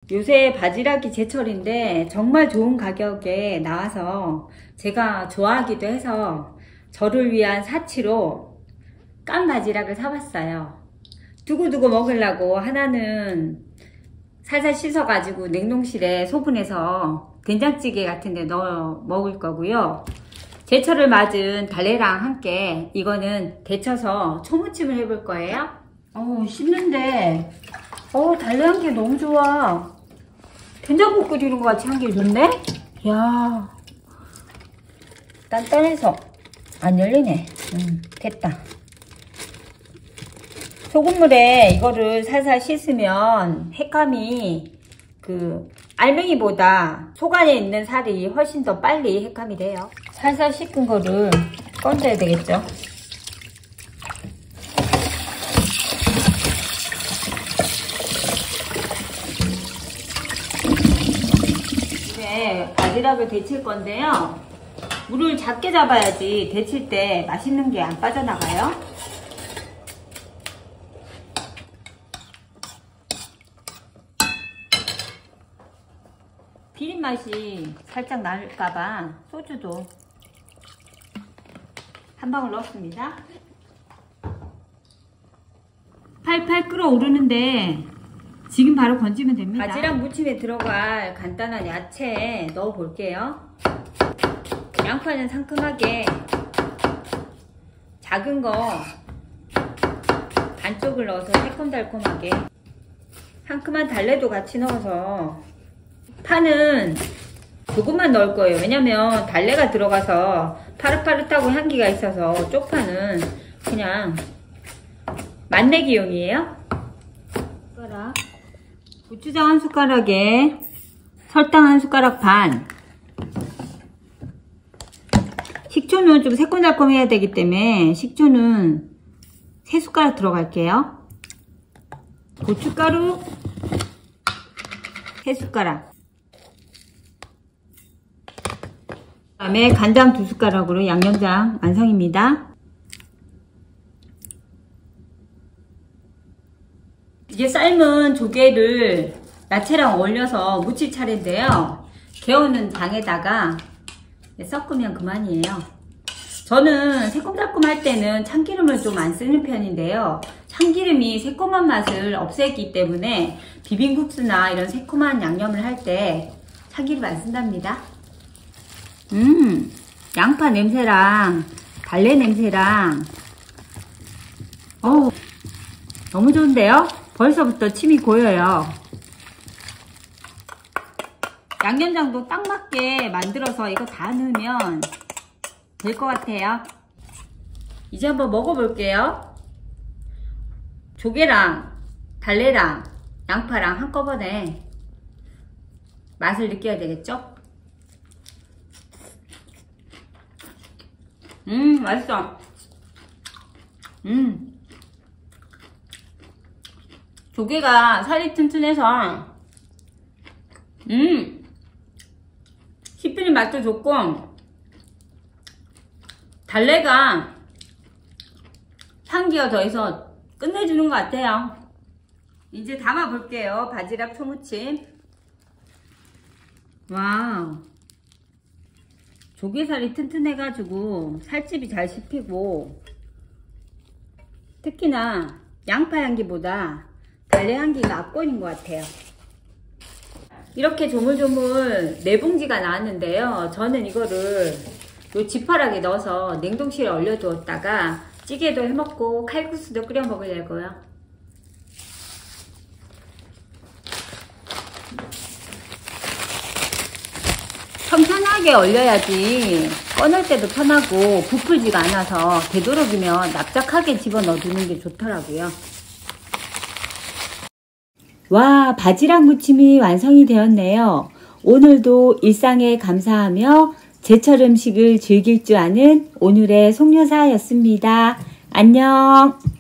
요새 바지락이 제철인데 정말 좋은 가격에 나와서 제가 좋아하기도 해서 저를 위한 사치로 깐 바지락을 사봤어요. 두고두고 먹으려고 하나는 살살 씻어가지고 냉동실에 소분해서 된장찌개 같은 데 넣어 먹을 거고요. 제철을 맞은 달래랑 함께 이거는 데쳐서 초무침을 해볼 거예요. 씹는데 달래 향기 너무 좋아. 된장국 끓이는 것 같이 향기 좋네? 이야, 단단해서 안 열리네. 됐다. 소금물에 이거를 살살 씻으면 횟감이 알맹이보다 속 안에 있는 살이 훨씬 더 빨리 횟감이 돼요. 살살 씻은 거를 건져야 되겠죠. 이제 바지락을 데칠 건데요. 물을 작게 잡아야지 데칠 때 맛있는 게 안 빠져나가요. 비린 맛이 살짝 날까봐 소주도 한 방울 넣었습니다. 팔팔 끓어오르는데 지금 바로 건지면 됩니다. 바지락 무침에 들어갈 간단한 야채 넣어 볼게요. 양파는 상큼하게 작은 거 반쪽을 넣어서 새콤달콤하게, 상큼한 달래도 같이 넣어서, 파는 조금만 넣을 거예요. 왜냐면 달래가 들어가서 파릇파릇하고 향기가 있어서 쪽파는 그냥 맛내기용이에요. 숟가락, 고추장 한 숟가락에 설탕 한 숟가락 반. 식초는 좀 새콤달콤해야 되기 때문에 식초는 3숟가락 들어갈게요. 고춧가루 3숟가락. 그 다음에 간장 2숟가락으로 양념장 완성입니다. 이제 삶은 조개를 야채랑 어울려서 무칠 차례인데요. 개우는 당에다가 섞으면 그만이에요. 저는 새콤달콤 할 때는 참기름을 좀 안 쓰는 편인데요. 참기름이 새콤한 맛을 없애기 때문에 비빔국수나 이런 새콤한 양념을 할 때 참기름 안 쓴답니다. 양파 냄새랑 달래 냄새랑 너무 좋은데요? 벌써부터 침이 고여요. 양념장도 딱 맞게 만들어서 이거 다 넣으면 될 것 같아요. 이제 한번 먹어볼게요. 조개랑 달래랑 양파랑 한꺼번에 맛을 느껴야 되겠죠? 맛있어. 조개가 살이 튼튼해서 씹히는 맛도 좋고, 달래가 향기가 더해서 끝내주는 것 같아요. 이제 담아 볼게요. 바지락 초무침. 와우, 조개살이 튼튼해가지고 살집이 잘 씹히고, 특히나 양파 향기보다 달래 향기가 압권인 것 같아요. 이렇게 조물조물 4봉지가 나왔는데요. 저는 이거를 요 지퍼락에 넣어서 냉동실에 얼려두었다가 찌개도 해먹고 칼국수도 끓여 먹으려고요. 평평하게 얼려야지 꺼낼 때도 편하고 부풀지가 않아서 되도록이면 납작하게 집어넣어두는 게 좋더라고요. 와, 바지락 무침이 완성이 되었네요. 오늘도 일상에 감사하며 제철 음식을 즐길 줄 아는 오늘의 송여사였습니다. 안녕.